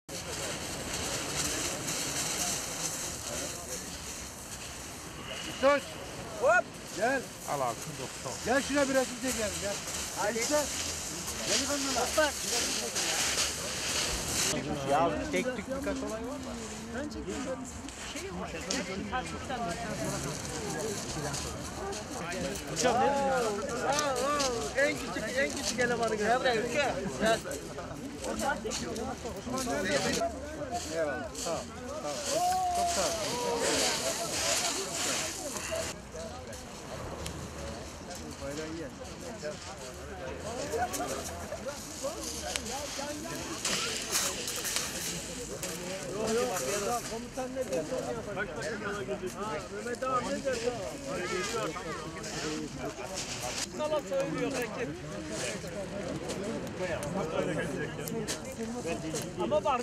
Söz. Hop. Gel. Al abi şu doktor. Gel şuna bir resim çekelim gel. Hadi. Delikanlılar. Bak. Ya tek tük birkaç olay var mı? Ben çekeyim. Hocam ne diyorsun? En küçük elemanı gel. Gel buraya Ülke. Gel. Eyvallah. Sağ ol. Çok sağ ol. Bayrağı iyi. Komutan ne diyor? Mehmet abi ne diyor? Salam söylüyor ekip. Ama var.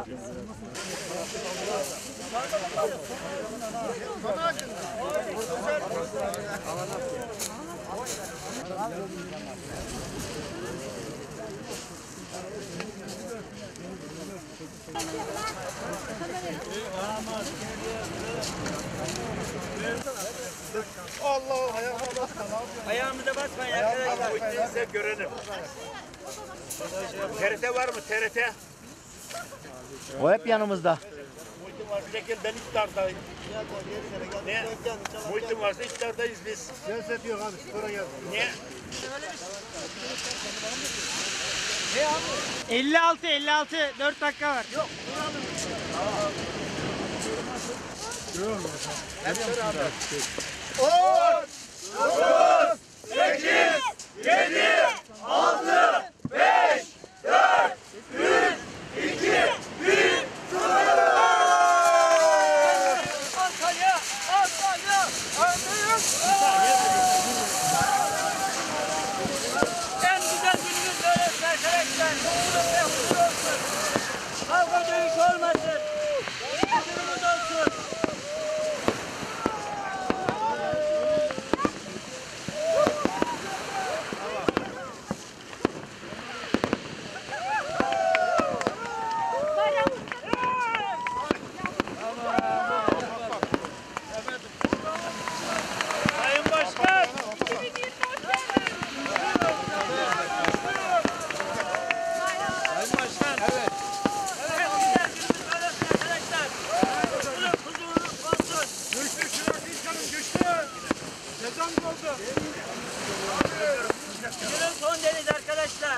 Allah ayağıma basma. Ayağımıza basmayın arkadaşlar. Size görelim. TRT var mı TRT? O hep yanımızda. Muhittin varsa gel ben iftardayım. Ne? Muhittin varsa iftardayız biz. Siyaset yok abi. Spora gel. Ne? 56 4 dakika var. Yok. Hep beraber. 10 9 8 7 6 5 4 3 2 1 Antalya! Antalya! En güzel günümüz böyle arkadaşlar. Mutluluk ve huzur olsun. Kavga dövüş olmasın. Huzurumuz olsun. Sayın Başkan. Sayın Başkan. Evet. En güzel günümüz böyle olsun arkadaşlar. Mutluluk, huzurluk olsun. Güçlü şurak insanım güçlü. Sezon oldu. Günün son deniz arkadaşlar.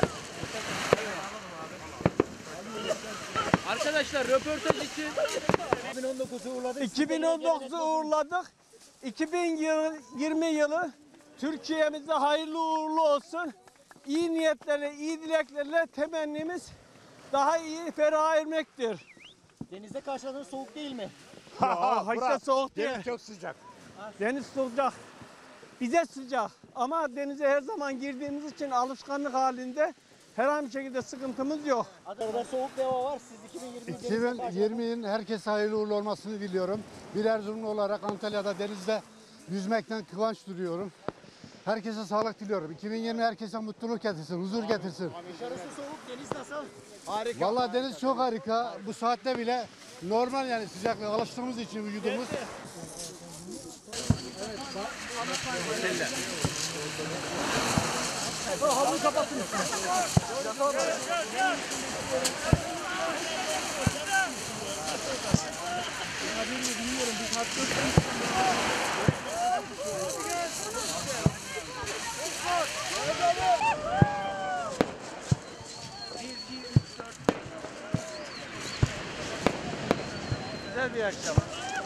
Arkadaşlar röportaj için 2019'u uğurladık. 2019'u uğurladık. 2020 yılı Türkiye'mize hayırlı uğurlu olsun. İyi niyetlerle, iyi dileklerle temennimiz daha iyi ferah ermektir. Denizde karşıladığınız soğuk değil mi? Hakikaten soğuk değil. Deniz çok sıcak. Deniz sıcak. Bize sıcak. Ama denize her zaman girdiğimiz için alışkanlık halinde herhangi bir şekilde sıkıntımız yok. Adada soğuk bir hava var. Siz 2020'nin herkese hayırlı uğurlu olmasını diliyorum. Bir Erzurumlu olarak Antalya'da denizde yüzmekten kıvanç duyuyorum. Herkese sağlık diliyorum. 2020 herkese mutluluk getirsin, huzur getirsin. Dışarısı soğuk, deniz nasıl? Harika. Vallahi deniz çok harika. Bu saatte bile normal yani sıcaklığa alıştığımız için vücudumuz. Havlu kapatın. Güzel bir akşam.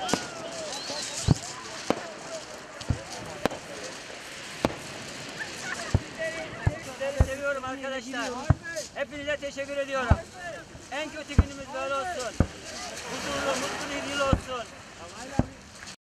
Sizleri seviyorum arkadaşlar. Hepinize teşekkür ediyorum. En kötü günümüz böyle olsun. Huzurlu, mutlu bir yıl olsun.